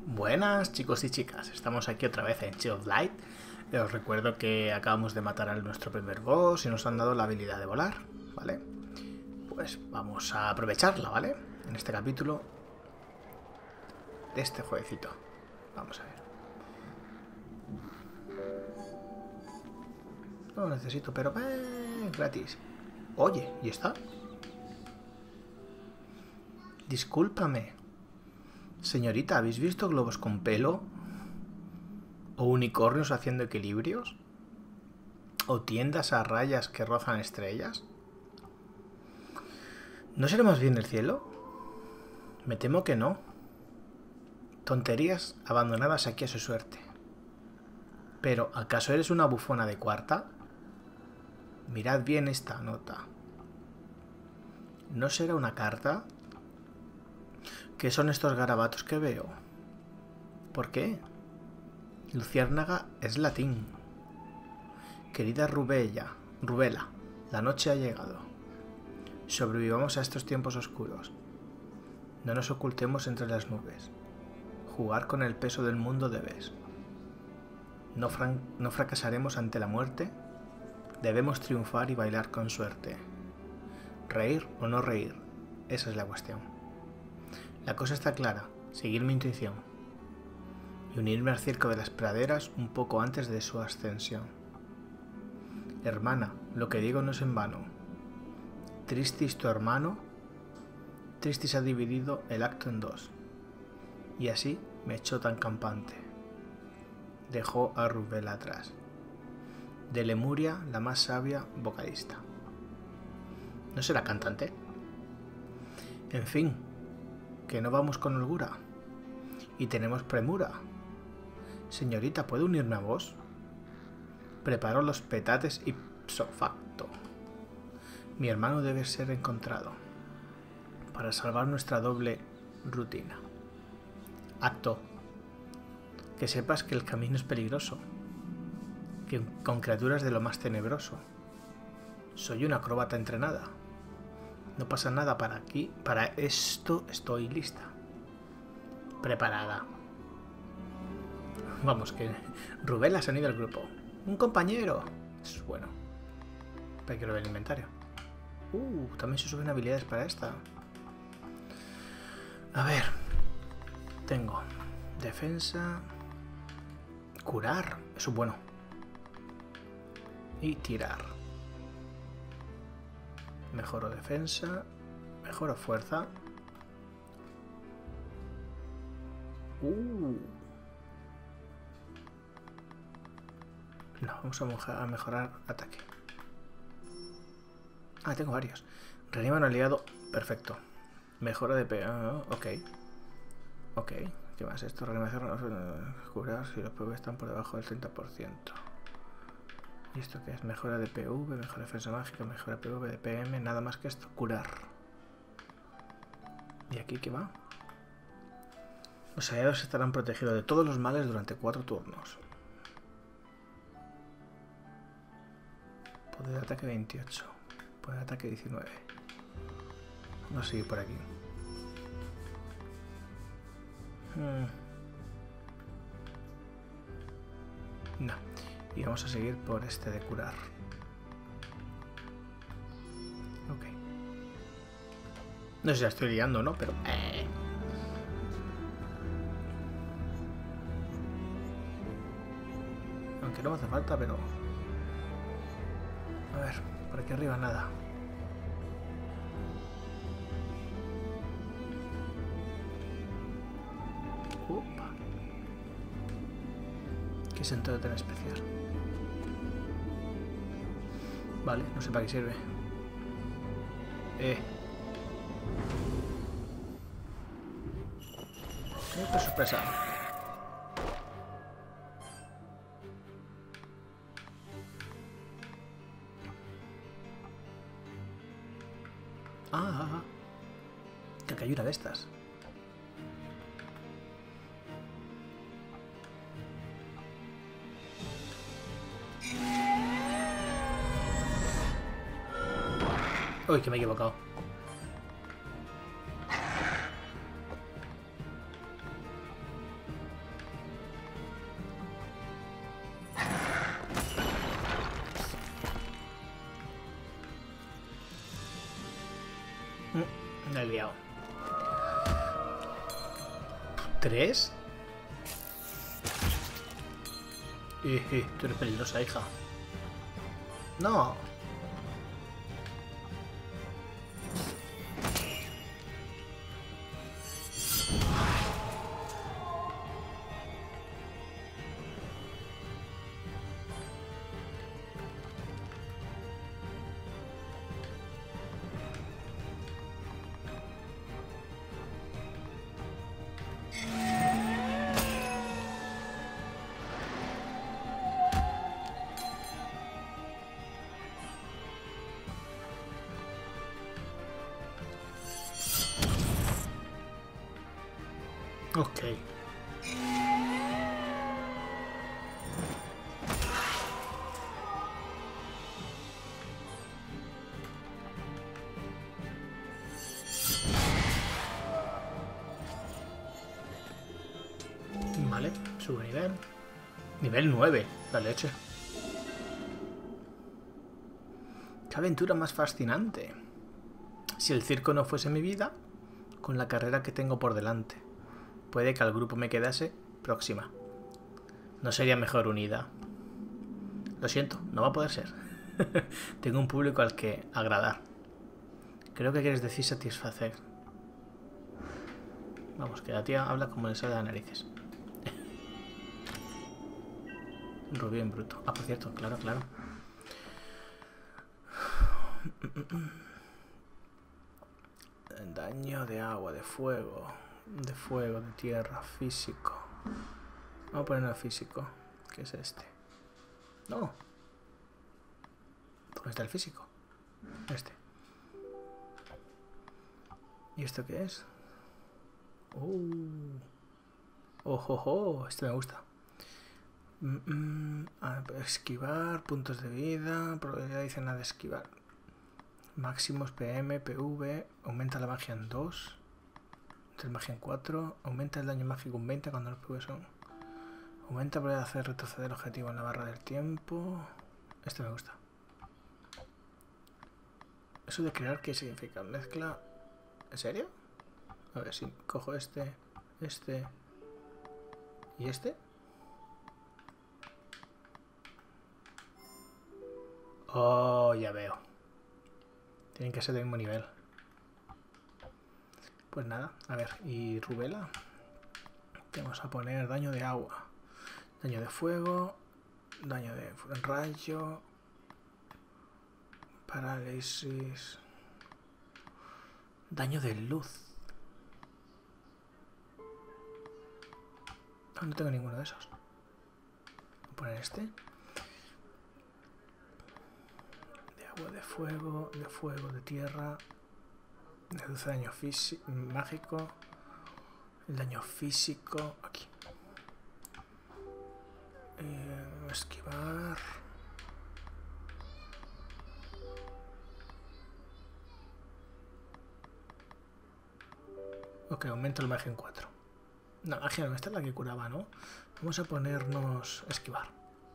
Buenas chicos y chicas, estamos aquí otra vez en Child of Light. Os recuerdo que acabamos de matar a nuestro primer boss y nos han dado la habilidad de volar, ¿vale? Pues vamos a aprovecharla, ¿vale? En este capítulo de este jueguecito. Vamos a ver. No lo necesito, pero gratis. Oye, ¿y está? Discúlpame. Señorita, ¿habéis visto globos con pelo? ¿O unicornios haciendo equilibrios? ¿O tiendas a rayas que rozan estrellas? ¿No será más bien el cielo? Me temo que no. Tonterías abandonadas aquí a su suerte. Pero, ¿acaso eres una bufona de cuarta? Mirad bien esta nota. ¿No será una carta? ¿Qué son estos garabatos que veo? ¿Por qué? Luciérnaga es latín. Querida Rubela, la noche ha llegado. Sobrevivamos a estos tiempos oscuros. No nos ocultemos entre las nubes. Jugar con el peso del mundo debes. No fracasaremos ante la muerte. Debemos triunfar y bailar con suerte. ¿Reír o no reír? Esa es la cuestión. La cosa está clara, seguir mi intuición y unirme al circo de las praderas un poco antes de su ascensión. Hermana, lo que digo no es en vano. Tristis tu hermano, Tristis ha dividido el acto en dos, y así me echó tan campante. Dejó a Rubela atrás. De Lemuria, la más sabia vocalista. ¿No será cantante? En fin, que no vamos con holgura y tenemos premura. Señorita, ¿puedo unirme a vos? Preparo los petates ipso facto. Mi hermano debe ser encontrado para salvar nuestra doble rutina. Acto. Que sepas que el camino es peligroso, que con criaturas de lo más tenebroso. Soy una acróbata entrenada. No pasa nada para aquí. Para esto estoy lista. Preparada. Vamos, que Rubela se ha unido al grupo. ¡Un compañero! Eso es bueno. Pero quiero ver el inventario. También se suben habilidades para esta. A ver. Tengo defensa. Curar. Eso es bueno. Y tirar. Mejoro defensa. Mejoro fuerza. No, vamos a mejorar ataque. Tengo varios. Reanima un aliado. Perfecto. Mejora de PA. Ok. ¿Qué más? Esto, reanimación. Curar si los PV están por debajo del 30%. ¿Y esto qué es? Mejora de PV, mejora de defensa mágica, mejora de PV, de PM, nada más que esto. Curar. ¿Y aquí qué va? Los aliados estarán protegidos de todos los males durante 4 turnos. Poder de ataque 28. Poder de ataque 19. Vamos a seguir por aquí. No. Y vamos a seguir por este de curar. Ok. No sé si la estoy liando, ¿no? Pero... Aunque no me hace falta, pero... A ver, por aquí arriba nada. ¿Qué sentido tan especial? Vale, no sé para qué sirve. ¡Qué sorpresa! Que hay una de estas. Uy, que me he equivocado. ¿3? Tú eres peligrosa, hija. No. Ok. Vale, sube nivel. Nivel 9, la leche. ¡Qué aventura más fascinante! Si el circo no fuese mi vida, con la carrera que tengo por delante, puede que al grupo me quedase próxima. ¿No sería mejor unida? Lo siento, no va a poder ser. Tengo un público al que agradar. Creo que quieres decir satisfacer. Vamos, que la tía habla como le sale de las narices. Rubí en bruto. Ah, por cierto, claro, claro. Daño de agua, de fuego, de tierra, físico. Vamos a ponerlo físico. ¿Qué es este? No. ¿Dónde está el físico? Este. ¿Y esto qué es? ¡Ojo! Este me gusta. Esquivar, puntos de vida, probabilidad adicional de esquivar. Máximos PM, PV, aumenta la magia en 2, entre magia en 4, aumenta el daño mágico en 20 cuando los PV son. Aumenta la probabilidad de hacer retroceder el objetivo en la barra del tiempo. Este me gusta. ¿Eso de crear qué significa? Mezcla. ¿En serio? A ver si cojo este y este. Oh, ya veo. Tienen que ser del mismo nivel. Pues nada, a ver, y Rubela. Vamos a poner daño de agua, daño de fuego, daño de rayo, parálisis, daño de luz. No tengo ninguno de esos. Voy a poner este. De agua, de fuego, de tierra. Reduce daño físico, mágico. El daño físico. Aquí. Esquivar. Ok, aumento el magia en 4. No, magia no, esta es la que curaba, ¿no? Vamos a ponernos esquivar.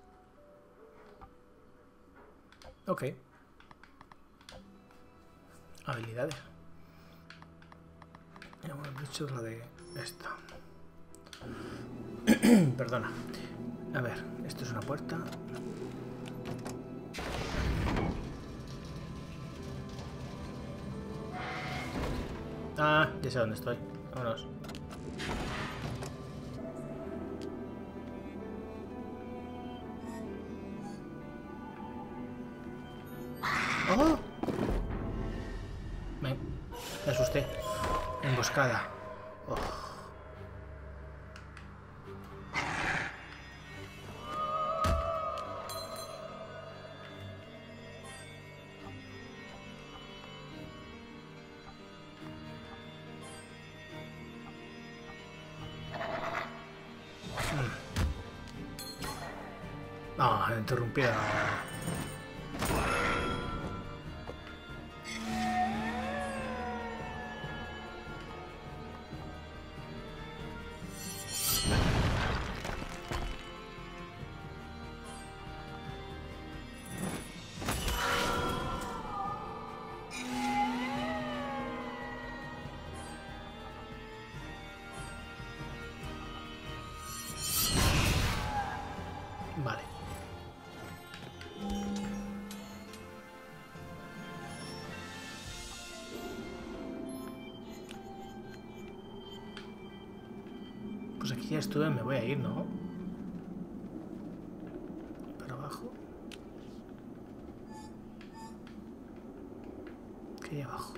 Ok. Habilidades. Ya hemos dicho lo de esta. Perdona. A ver, esto es una puerta. Ah, ya sé dónde estoy. Vámonos. ¡Oh! Me asusté. Emboscada. Oh. Ah, interrumpida. Vale. Pues aquí ya estuve, me voy a ir, ¿no? Para abajo. ¿Qué hay abajo?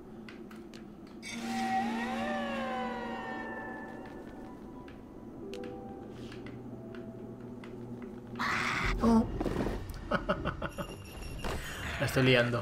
¡Oh! La estoy liando.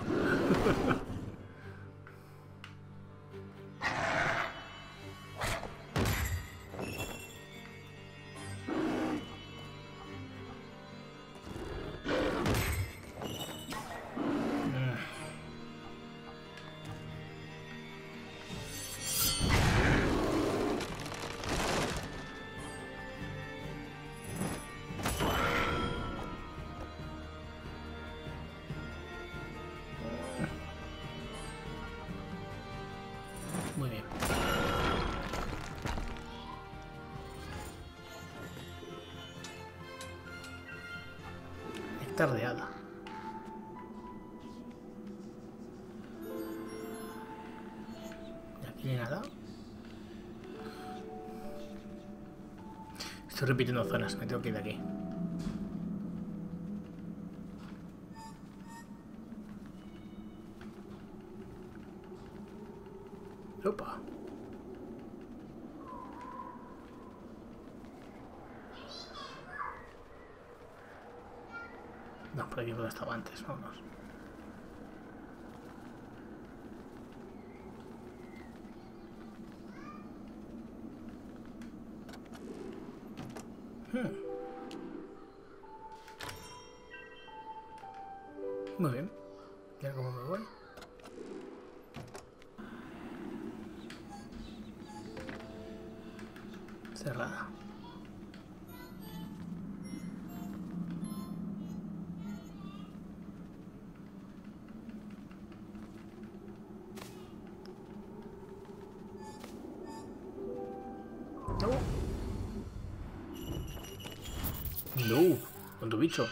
Muy bien. Néctar de hada. ¿Y aquí no hay nada? Estoy repitiendo zonas, me tengo que ir de aquí. Opa. No, por aquí donde estaba antes, vámonos. Muy bien. ¿Ya cómo me voy? Cerrada. No. No. Con tu bicho.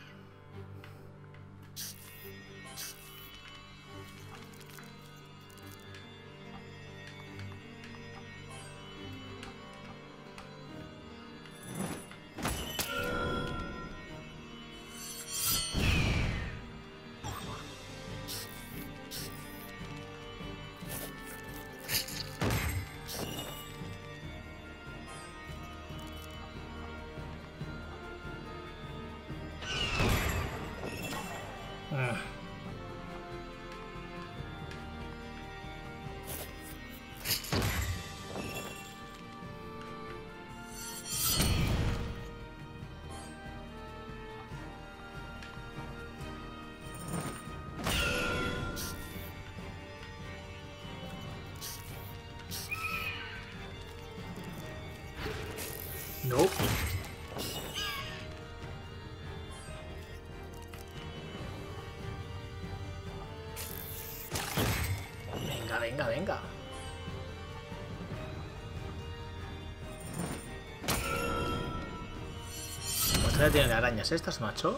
No. Venga, venga, venga. Pues todavía tienen arañas estas, macho.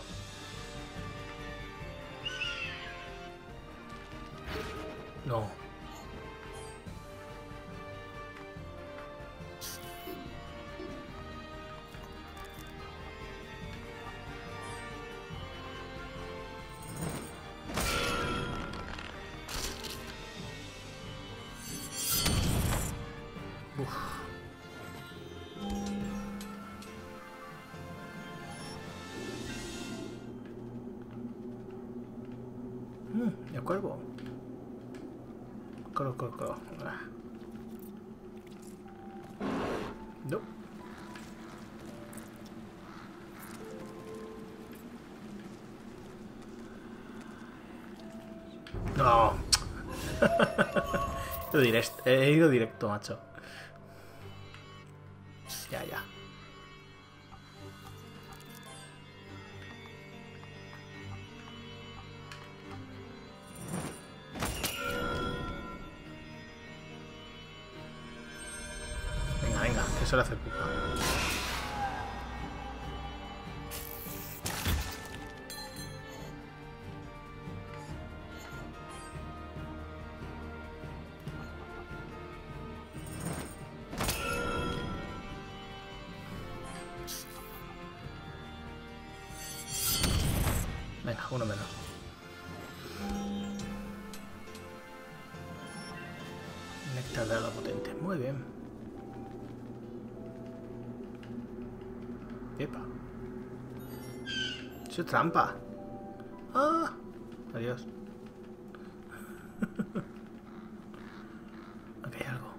No. El cuervo. Coro. No. No. He ido directo, macho. Ya. Venga, que eso le hace culpa. uno menos. Néctar de hada potente. Muy bien. Epa. ¡Eso es trampa! ¡Ah! Adiós. Aquí hay algo.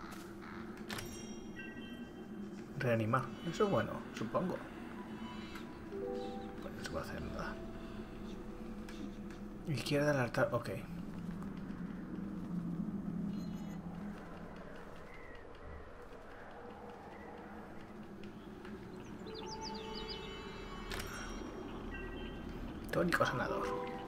Reanimar. Eso es bueno, supongo. Bueno, no se puede hacer nada. Izquierda del altar. Ok. Tónico sanador.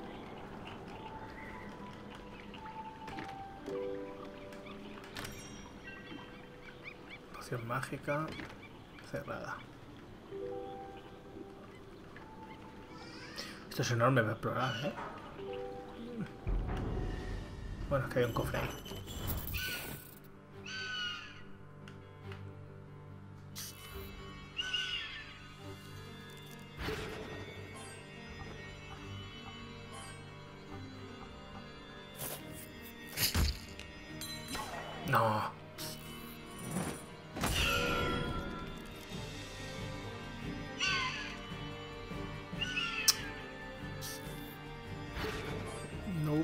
Poción mágica cerrada. Esto es enorme para explorar, ¿eh? Bueno, es que hay un cofre ahí. No. No.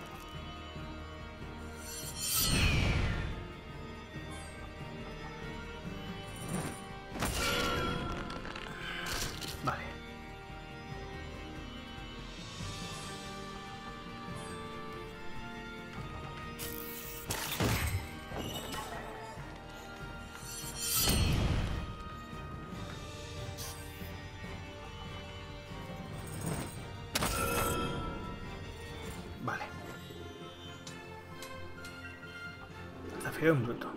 Vale. Vale. Desafío en bruto.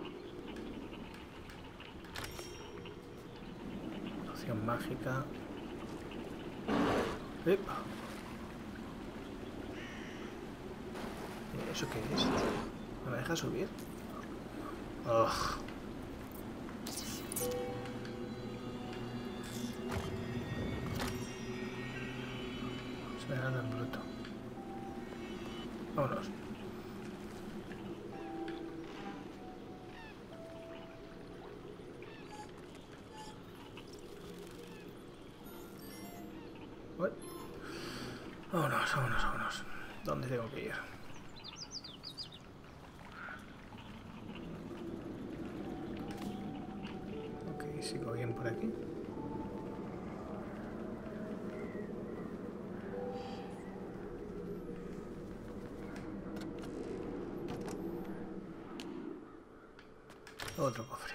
Poción mágica. ¡Epa! ¿Eso qué es? ¿No me deja subir? ¡Ugh! Se me gana en bruto. Vámonos. Uy. Vámonos, vámonos, vámonos. ¿Dónde tengo que ir? Ok, sigo bien por aquí. Otro cofre.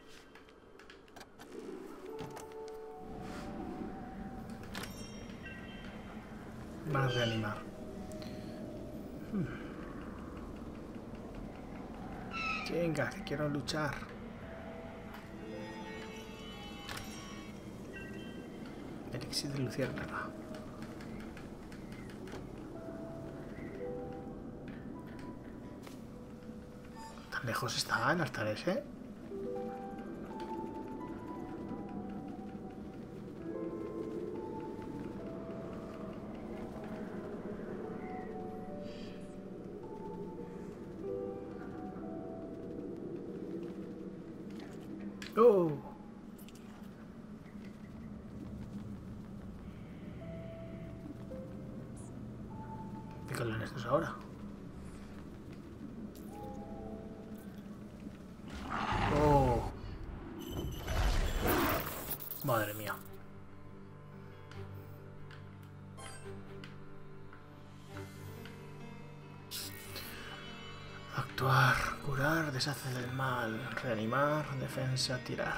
Más reanimar. Venga, que quiero luchar. Elixir de luciérnaga. Tan lejos está el altar ese. ¡Oh! ¿Qué calor estos ahora? ¡Oh! Madre mía. Actuar, curar, deshacer del mal, reanimar, defensa, tirar.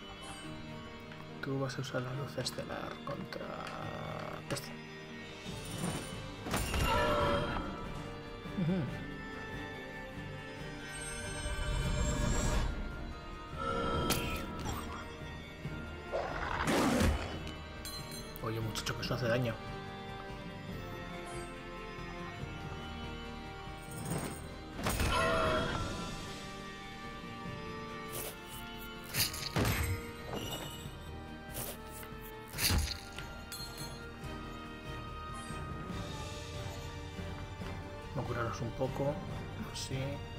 Tú vas a usar la luz estelar contra este. Oye, muchacho, que eso hace daño. Bajaros un poco. Así.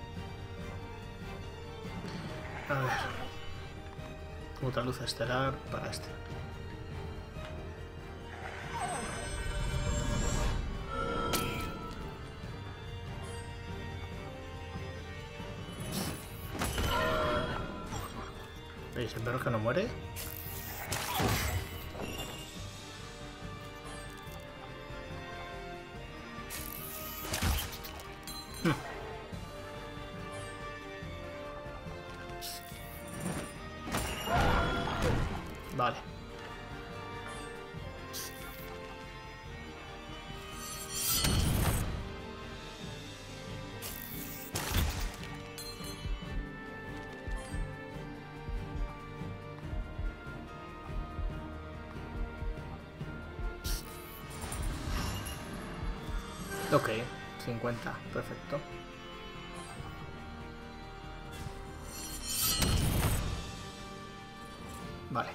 A ver. Otra luz estelar para este. ¿Veis el perro que no muere? Vale. Ok, 50, perfecto. Vale.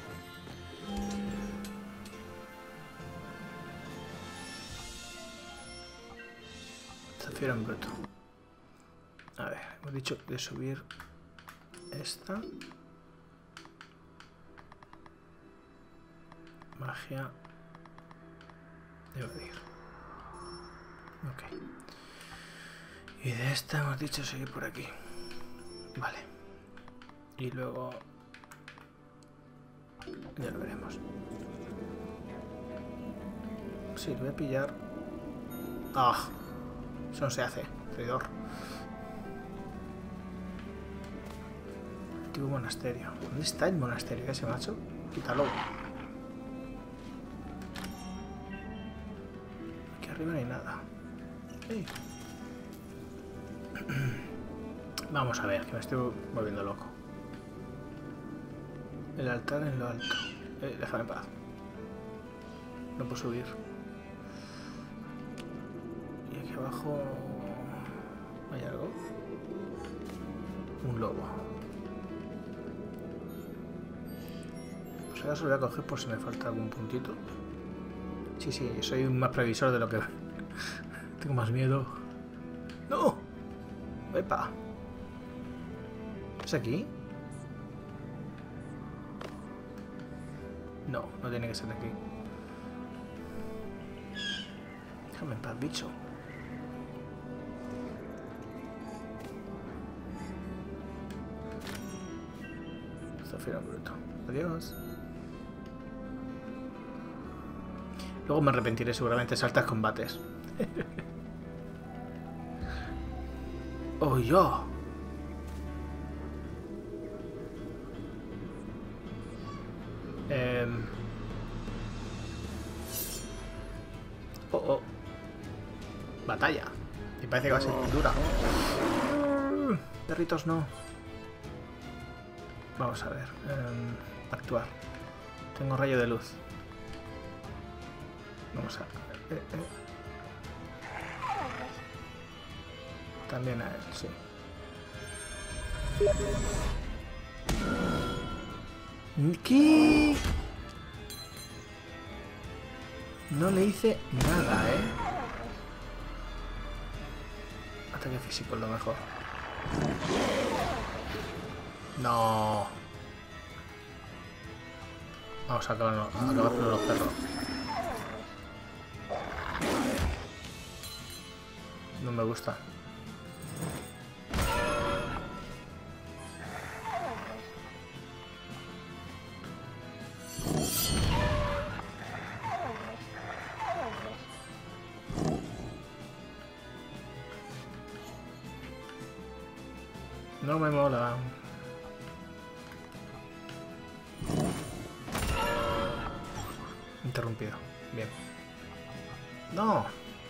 Zafiro en bruto. A ver, hemos dicho de subir esta. Magia. Evadir. Ok. Y de esta hemos dicho seguir por aquí. Vale. Y luego... ya lo veremos. Sí, lo voy a pillar. ¡Ah! Eso no se hace, traidor. Antiguo monasterio. ¿Dónde está el monasterio ese macho? Quítalo. Aquí arriba no hay nada. Hey. Vamos a ver, que me estoy volviendo loco. El altar en lo alto. Déjame en paz. No puedo subir. Y aquí abajo... ¿hay algo? Un lobo. Pues ahora se lo voy a coger por si me falta algún puntito. Sí, sí, soy más previsor de lo que... Tengo más miedo. ¡No! ¡Epa! ¿Es aquí? No, no tiene que ser aquí. Déjame en paz, bicho. Zafiro bruto. Adiós. Luego me arrepentiré seguramente. Saltas combates. ¡Oh, yo! Oh. Batalla. Y parece que va a ser dura. Perritos no. Vamos a ver. Actuar. Tengo rayo de luz. Vamos a... También a él, sí. ¿Qué? No le hice nada, ¿eh? Ataque físico es lo mejor. No. Vamos a acabar con los perros. No me gusta. No me mola. Interrumpido. Bien. No.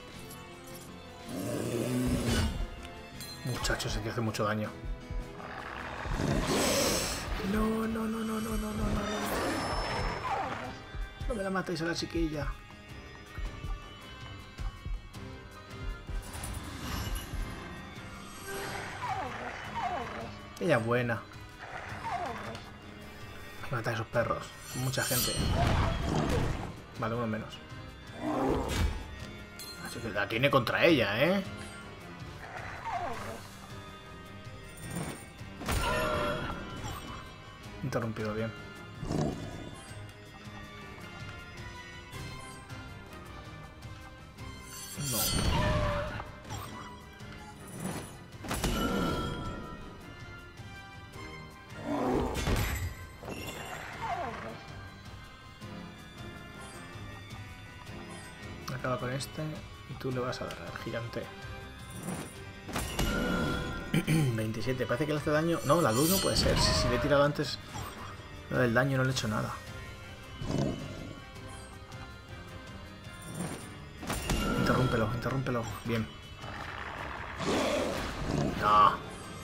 Muchachos, se que hace mucho daño. No. No me la matéis a la chiquilla. Ella es buena. Hay que matar a esos perros. Mucha gente. Vale, uno menos. Así que la tiene contra ella, ¿eh? Interrumpido bien. No. Acaba con este y tú le vas a dar al gigante. 27. Parece que le hace daño. No, la luz no puede ser. Si le he tirado antes lo del daño no le he hecho nada. Interrúmpelo, interrúmpelo. Bien. No.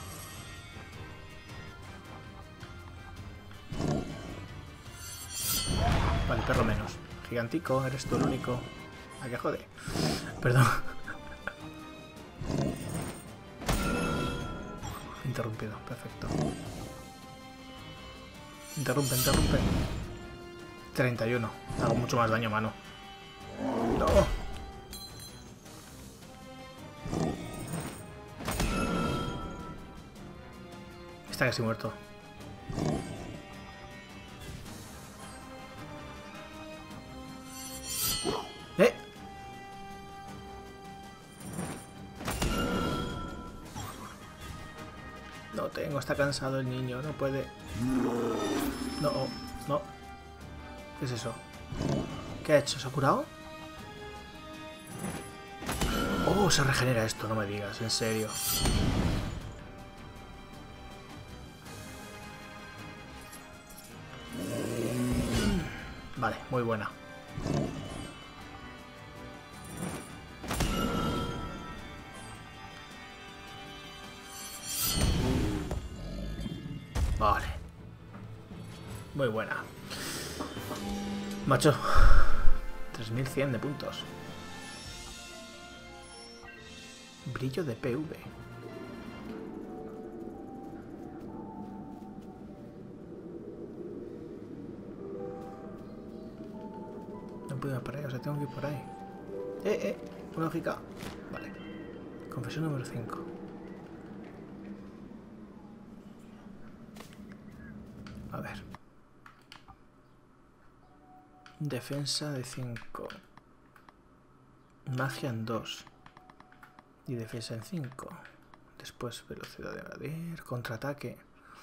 Vale, perro menos. Gigantico, eres tú el único. ¿A qué jode? Perdón. Interrumpido, perfecto. Interrumpe, interrumpe. 31. Hago mucho más daño, mano. No. Está casi muerto. No tengo, está cansado el niño, no puede. No, no. ¿Qué es eso? ¿Qué ha hecho? ¿Se ha curado? Oh, se regenera esto, no me digas, en serio. Vale, muy buena. Vale. Muy buena. Macho. 3100 de puntos. Brillo de PV. No puedo ir por ahí, o sea, tengo que ir por ahí. Una hojica. Vale. Confesión número 5. A ver. Defensa de 5. Magia en 2. Y defensa en 5. Después velocidad de evadir. Contraataque.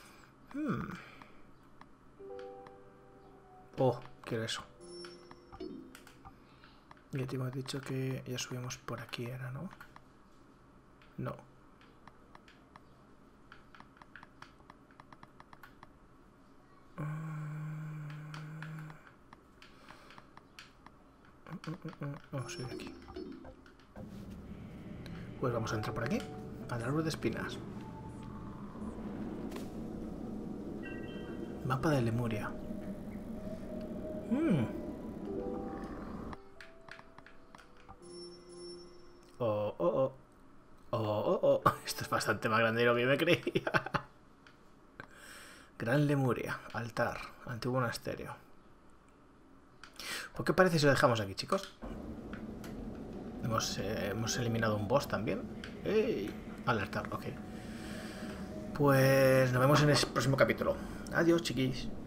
Oh, quiero eso. Ya te hemos dicho que ya subimos por aquí, ¿era, no? No. Vamos a ir aquí. Pues vamos a entrar por aquí. Al árbol de espinas. Mapa de Lemuria. Esto es bastante más grande de lo que me creía. Gran Lemuria. Altar. Antiguo monasterio. ¿Por qué parece si lo dejamos aquí, chicos? Hemos eliminado un boss también. ¡Ey! Alertar, ok. Pues nos vemos en el próximo capítulo. Adiós, chiquis.